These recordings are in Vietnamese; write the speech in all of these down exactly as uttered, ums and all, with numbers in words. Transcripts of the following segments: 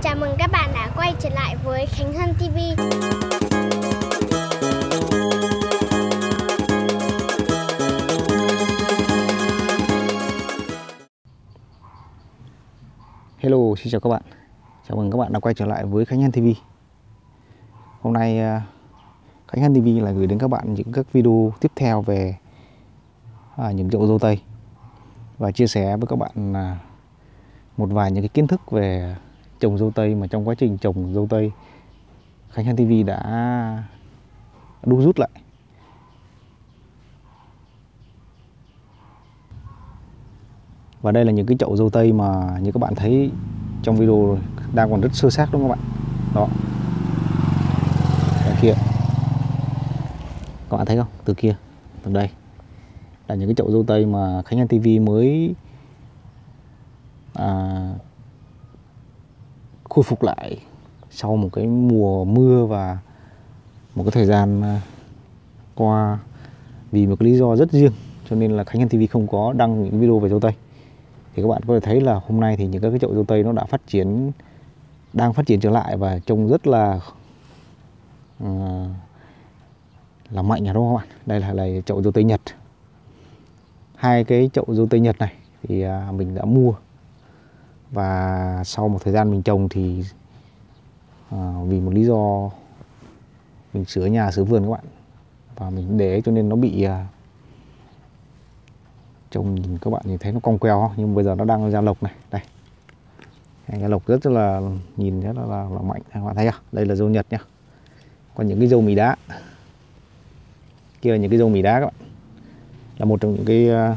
Chào mừng các bạn đã quay trở lại với Khánh Hân ti vi. Hello, xin chào các bạn. Chào mừng các bạn đã quay trở lại với Khánh Hân ti vi. Hôm nay Khánh Hân ti vi lại gửi đến các bạn những các video tiếp theo về à, những chậu dâu tây và chia sẻ với các bạn à, một vài những cái kiến thức về trồng dâu tây mà trong quá trình trồng dâu tây Khánh Hân ti vi đã đúc rút lại. Và đây là những cái chậu dâu tây mà như các bạn thấy trong video đang còn rất sơ xác đúng không các bạn? Đó. Ở kia. Các bạn thấy không? Từ kia, từ đây. Là những cái chậu dâu tây mà Khánh Hân ti vi mới à, khôi phục lại sau một cái mùa mưa và một cái thời gian qua vì một cái lý do rất riêng, cho nên là Khánh Hân ti vi không có đăng những video về dâu tây. Thì các bạn có thể thấy là hôm nay thì những các cái chậu dâu tây nó đã phát triển, đang phát triển trở lại và trông rất là uh, là mạnh rồi đúng không các bạn? Đây là, là chậu dâu tây Nhật. Hai cái chậu dâu tây Nhật này thì uh, mình đã mua và sau một thời gian mình trồng thì uh, vì một lý do mình sửa nhà sửa vườn các bạn, và mình để cho nên nó bị uh, trông nhìn các bạn nhìn thấy nó cong queo không? Nhưng bây giờ nó đang ra lộc này, đây ra lộc rất là nhìn rất là, là, là mạnh, các bạn thấy không? Đây là dâu Nhật nhá. Còn những cái dâu mì đá kia là những cái dâu mì đá các bạn, là một trong những cái uh,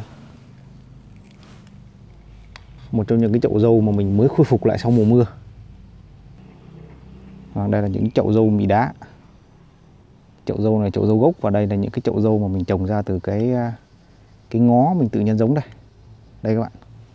một trong những cái chậu dâu mà mình mới khôi phục lại sau mùa mưa. À, đây là những chậu dâu mì đá, chậu dâu này chậu dâu gốc, và đây là những cái chậu dâu mà mình trồng ra từ cái cái ngó mình tự nhân giống đây. Đây các bạn,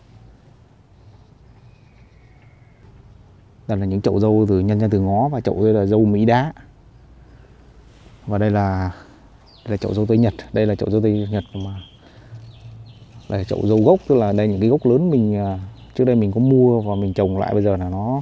đây là những chậu dâu từ nhân ra từ ngó, và chậu đây là dâu Mỹ đá, và đây là đây là chậu dâu tây Nhật. Đây là chậu dâu tây Nhật mà đây là chậu dâu gốc, tức là đây những cái gốc lớn mình trước đây mình có mua và mình trồng lại, bây giờ là nó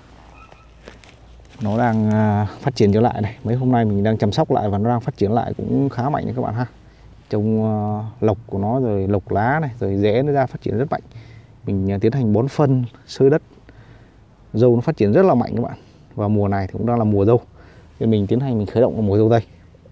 nó đang phát triển trở lại này. Mấy hôm nay mình đang chăm sóc lại và nó đang phát triển lại cũng khá mạnh đấy các bạn ha. Trông uh, lộc của nó rồi lộc lá này rồi rễ nó ra phát triển rất mạnh. Mình uh, tiến hành bón phân xới đất, dâu nó phát triển rất là mạnh các bạn. Và mùa này thì cũng đang là mùa dâu, nên mình tiến hành mình khởi động vào mùa dâu tây.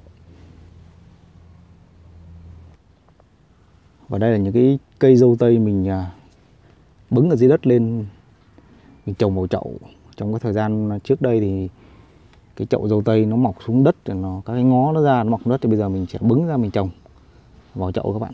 Và đây là những cái cây dâu tây mình uh, bứng ở dưới đất lên, mình trồng vào chậu. Trong cái thời gian trước đây thì cái chậu dâu tây nó mọc xuống đất rồi nó các cái ngó nó ra nó mọc xuống đất, thì bây giờ mình sẽ bứng ra mình trồng vào chậu các bạn.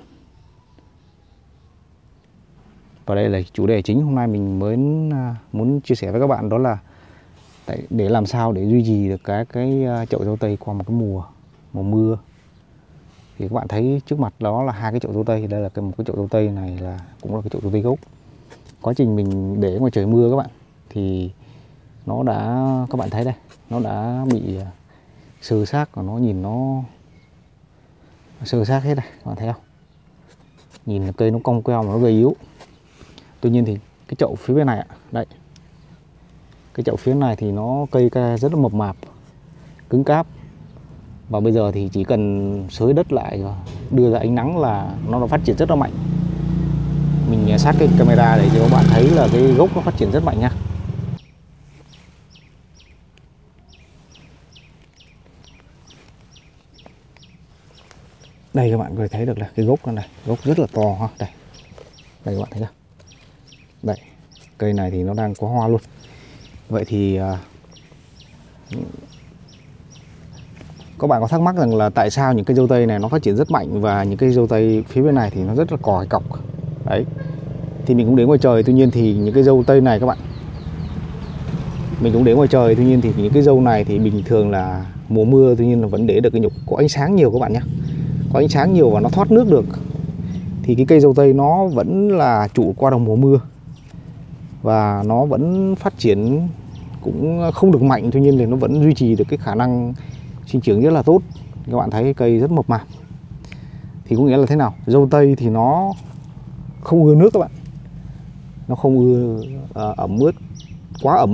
Và đây là chủ đề chính hôm nay mình mới muốn chia sẻ với các bạn, đó là để làm sao để duy trì được cái cái chậu dâu tây qua một cái mùa mùa mưa. Thì các bạn thấy trước mặt đó là hai cái chậu dâu tây. Đây là cái một cái chậu dâu tây này là cũng là cái chậu dâu tây gốc. Quá trình mình để ngoài trời mưa các bạn thì nó đã, các bạn thấy đây, nó đã bị sơ xác và nó nhìn nó sơ xác hết đây, các bạn thấy không? Nhìn cây nó cong queo mà nó gầy yếu. Tuy nhiên thì cái chậu phía bên này ạ, đây, cái chậu phía này thì nó cây rất là mập mạp, cứng cáp, và bây giờ thì chỉ cần xới đất lại và đưa ra ánh nắng là nó đã phát triển rất là mạnh. Mình sát cái camera để cho các bạn thấy là cái gốc nó phát triển rất mạnh nha. Đây các bạn có thể thấy được là cái gốc này, gốc rất là to ha. Đây, đây các bạn thấy không? Đây, cây này thì nó đang có hoa luôn. Vậy thì uh, các bạn có thắc mắc rằng là tại sao những cây dâu tây này nó phát triển rất mạnh và những cây dâu tây phía bên này thì nó rất là còi cọc. Đấy, thì mình cũng đến ngoài trời, tuy nhiên thì những cây dâu tây này các bạn, mình cũng đến ngoài trời, tuy nhiên thì những cái dâu này thì bình thường là mùa mưa, tuy nhiên là vẫn để được cái nhục có ánh sáng nhiều các bạn nhé. Có ánh sáng nhiều và nó thoát nước được thì cái cây dâu tây nó vẫn là trụ qua đồng mùa mưa và nó vẫn phát triển cũng không được mạnh, tuy nhiên thì nó vẫn duy trì được cái khả năng sinh trưởng rất là tốt. Các bạn thấy cây rất mập mạp. Thì có nghĩa là thế nào? Dâu tây thì nó không ưa nước các bạn, nó không ưa uh, ẩm ướt, quá ẩm ướt,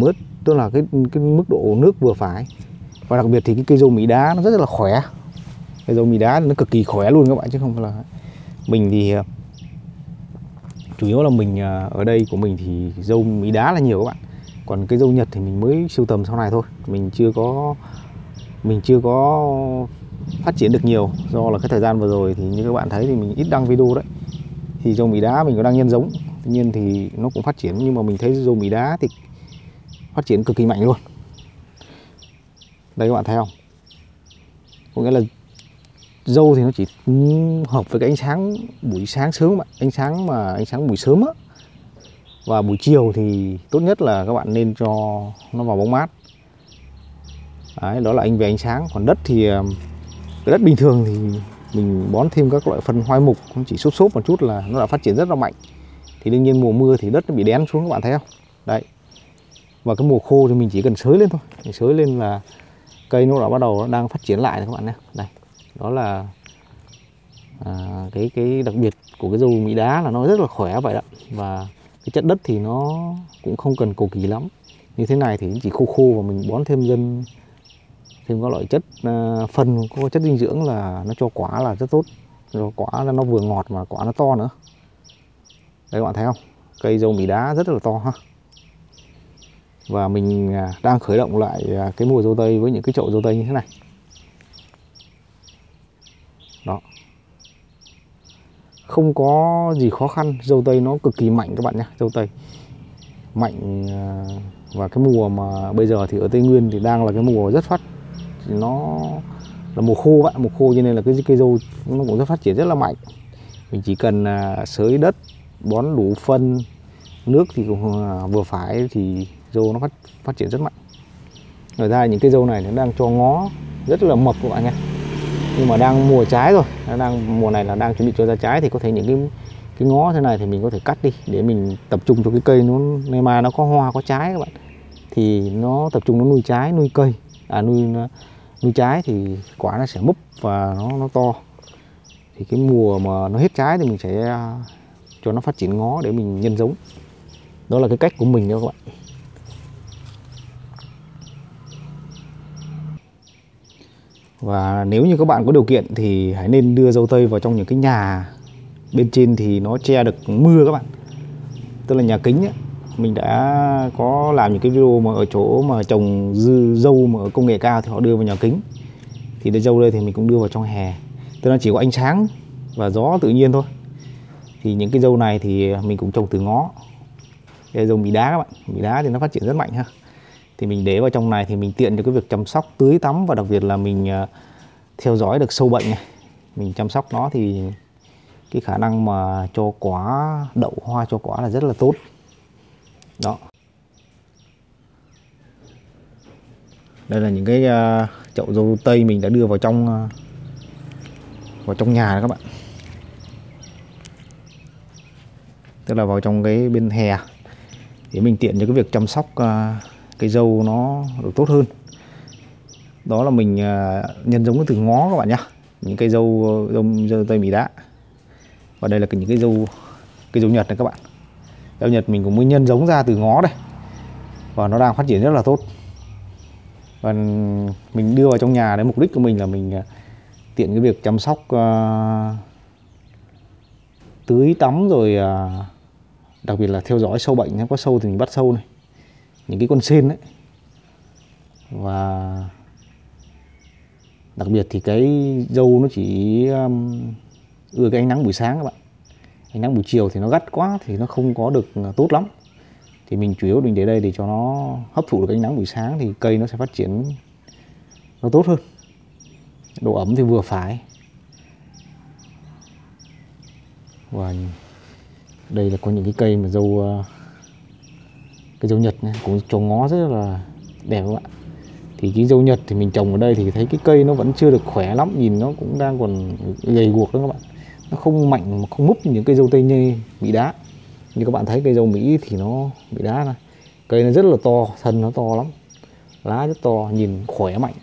tức là cái cái mức độ nước vừa phải. Và đặc biệt thì cái cây dâu Mỹ đá nó rất là khỏe. Cây dâu Mỹ đá nó cực kỳ khỏe luôn các bạn, chứ không phải là mình thì chủ yếu là mình ở đây của mình thì dâu Mỹ đá là nhiều các bạn. Còn cây dâu Nhật thì mình mới sưu tầm sau này thôi, mình chưa có mình chưa có phát triển được nhiều, do là cái thời gian vừa rồi thì như các bạn thấy thì mình ít đăng video đấy. Thì dâu Mỹ đá mình có đăng nhân giống, tuy nhiên thì nó cũng phát triển, nhưng mà mình thấy dâu Mỹ đá thì phát triển cực kỳ mạnh luôn. Đây các bạn thấy không? Có nghĩa là dâu thì nó chỉ hợp với cái ánh sáng buổi sáng sớm, ánh sáng mà ánh sáng buổi sớm á. Và buổi chiều thì tốt nhất là các bạn nên cho nó vào bóng mát. Đấy, đó là anh về ánh sáng. Còn đất thì cái đất bình thường thì mình bón thêm các loại phân hoai mục, chỉ xốp xốp một chút là nó đã phát triển rất là mạnh. Thì đương nhiên mùa mưa thì đất nó bị đén xuống, các bạn thấy không? Đấy. Và cái mùa khô thì mình chỉ cần xới lên thôi, mình xới lên là cây nó đã bắt đầu nó đang phát triển lại rồi các bạn nhé. Đây, đó là à, cái cái đặc biệt của cái dâu Mỹ đá là nó rất là khỏe vậy đó. Và cái chất đất thì nó cũng không cần cầu kỳ lắm. Như thế này thì chỉ khô khô và mình bón thêm dân thêm các loại chất uh, phân có chất dinh dưỡng là nó cho quả là rất tốt. Cho quả là nó vừa ngọt mà quả nó to nữa. Đây các bạn thấy không? Cây dâu Mỹ đá rất là to ha. Và mình đang khởi động lại cái mùa dâu tây với những cái chậu dâu tây như thế này. Đó. Không có gì khó khăn, dâu tây nó cực kỳ mạnh các bạn nhé. Dâu tây mạnh, và cái mùa mà bây giờ thì ở Tây Nguyên thì đang là cái mùa rất phát, nó là mùa khô bạn, mùa khô cho nên là cái cây dâu nó cũng rất phát triển rất là mạnh. Mình chỉ cần xới đất, bón đủ phân, nước thì cũng vừa phải thì dâu nó phát phát triển rất mạnh. Ngoài ra những cây dâu này nó đang cho ngó rất là mập các bạn nhé. Nhưng mà đang mùa trái rồi, nó đang mùa này là đang chuẩn bị cho ra trái, thì có thể những cái cái ngó thế này thì mình có thể cắt đi để mình tập trung cho cái cây nó nay mai nó có hoa có trái các bạn. Thì nó tập trung nó nuôi trái, nuôi cây, à nuôi nuôi trái thì quả nó sẽ múp và nó nó to. Thì cái mùa mà nó hết trái thì mình sẽ cho nó phát triển ngó để mình nhân giống. Đó là cái cách của mình đó các bạn. Và nếu như các bạn có điều kiện thì hãy nên đưa dâu tây vào trong những cái nhà bên trên thì nó che được mưa các bạn. Tức là nhà kính ấy. Mình đã có làm những cái video mà ở chỗ mà trồng dư dâu mà ở công nghệ cao thì họ đưa vào nhà kính. Thì cái dâu đây thì mình cũng đưa vào trong hè. Tức là chỉ có ánh sáng và gió tự nhiên thôi. Thì những cái dâu này thì mình cũng trồng từ ngó. Đây là dâu Mỹ đá các bạn. Mỹ đá thì nó phát triển rất mạnh ha. Thì mình để vào trong này thì mình tiện cho cái việc chăm sóc, tưới tắm, và đặc biệt là mình theo dõi được sâu bệnh này. Mình chăm sóc nó thì cái khả năng mà cho quả, đậu hoa cho quả là rất là tốt. Đó. Đây là những cái chậu dâu tây mình đã đưa vào trong vào trong nhà đó các bạn. Tức là vào trong cái bên hè để mình tiện cho cái việc chăm sóc cây dâu nó được tốt hơn. Đó là mình nhân giống từ ngó các bạn nhé. Những cây dâu, dâu, dâu tây Mỹ đá. Và đây là những cái dâu cây dâu Nhật này các bạn. Dâu Nhật mình cũng mới nhân giống ra từ ngó đây. Và nó đang phát triển rất là tốt. Và mình đưa vào trong nhà đấy, mục đích của mình là mình tiện cái việc chăm sóc, uh, tưới tắm, rồi uh, đặc biệt là theo dõi sâu bệnh. Nếu có sâu thì mình bắt sâu này, những cái con sên đấy. Và đặc biệt thì cái dâu nó chỉ um, ưa cái ánh nắng buổi sáng các bạn. Ánh nắng buổi chiều thì nó gắt quá thì nó không có được tốt lắm. Thì mình chủ yếu mình để đây để cho nó hấp thụ được ánh nắng buổi sáng thì cây nó sẽ phát triển nó tốt hơn. Độ ẩm thì vừa phải. Và đây là có những cái cây mà dâu cây dâu Nhật này, cũng trồng ngó rất là đẹp các bạn. Thì cái dâu Nhật thì mình trồng ở đây thì thấy cái cây nó vẫn chưa được khỏe lắm, nhìn nó cũng đang còn gầy guộc đó các bạn. Nó không mạnh mà không múp như những cây dâu tây như Mỹ đá. Như các bạn thấy cây dâu Mỹ thì nó Mỹ đá này, cây nó rất là to, thân nó to lắm, lá rất to, nhìn khỏe mạnh.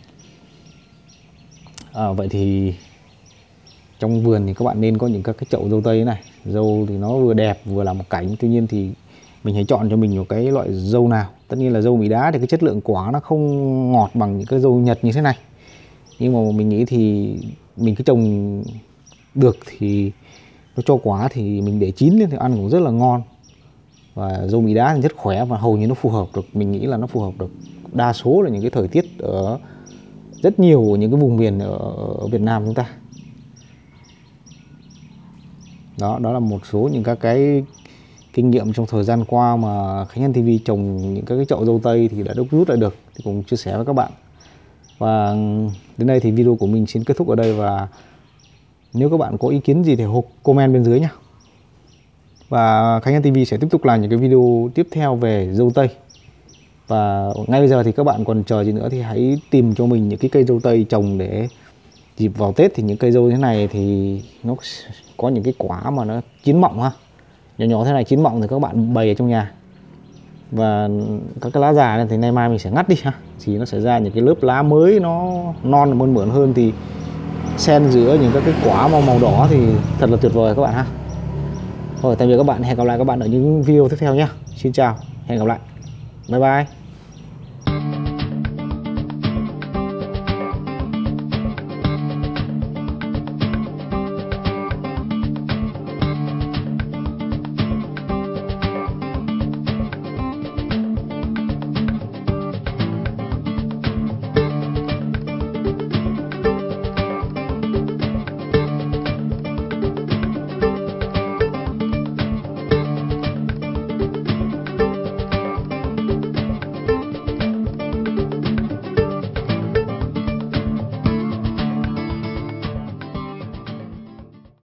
À, vậy thì trong vườn thì các bạn nên có những các cái chậu dâu tây này. Dâu thì nó vừa đẹp vừa là một cảnh. Tuy nhiên thì mình hãy chọn cho mình một cái loại dâu nào. Tất nhiên là dâu Mỹ đá thì cái chất lượng quả nó không ngọt bằng những cái dâu Nhật như thế này, nhưng mà mình nghĩ thì mình cứ trồng được thì nó cho quả thì mình để chín lên thì ăn cũng rất là ngon. Và dâu Mỹ đá thì rất khỏe và hầu như nó phù hợp được, mình nghĩ là nó phù hợp được đa số là những cái thời tiết ở rất nhiều những cái vùng miền ở, ở Việt Nam chúng ta. Đó, đó là một số những các cái kinh nghiệm trong thời gian qua mà Khánh An ti vi trồng những các cái chậu dâu tây thì đã đúc rút lại được, thì cùng chia sẻ với các bạn. Và đến đây thì video của mình xin kết thúc ở đây, và nếu các bạn có ý kiến gì thì comment bên dưới nhé. Và Khánh An ti vi sẽ tiếp tục làm những cái video tiếp theo về dâu tây. Và ngay bây giờ thì các bạn còn chờ gì nữa thì hãy tìm cho mình những cái cây dâu tây trồng, để dịp vào Tết thì những cây dâu thế này thì nó có những cái quả mà nó chín mọng ha, nhỏ nhỏ thế này chín mọng thì các bạn bày ở trong nhà. Và các cái lá già này thì nay mai mình sẽ ngắt đi ha, thì nó sẽ ra những cái lớp lá mới nó non mơn mởn hơn, thì xen giữa những các cái quả màu màu đỏ thì thật là tuyệt vời các bạn ha. Rồi, tạm biệt các bạn, hẹn gặp lại các bạn ở những video tiếp theo nhé. Xin chào, hẹn gặp lại, bye bye.